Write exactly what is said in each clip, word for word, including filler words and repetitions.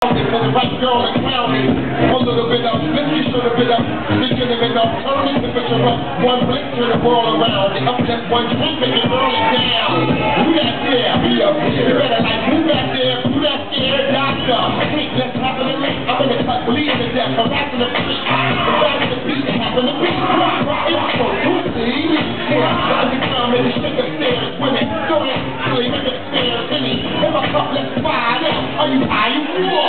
For the right girl and crown me. A little bit of this, you should have been up. This should have been up. Turn me to picture up. One blink, turn the world around. The up just one drink, make it burn it down. Who that there? Be up here. You better like who that there? Who that scared? Doctor. Wait, that's happening to me. I'm in the cut, bleeding to death. Harassing the beat. Harassing the beat. It happened to me. It's so pussy. Yeah, I'm the ground in the sugar stairs. Women, don't really make it stairs to me. In my cup, let's fire now. Are you high? You cool?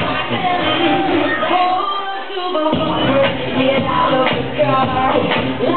Get out of the car.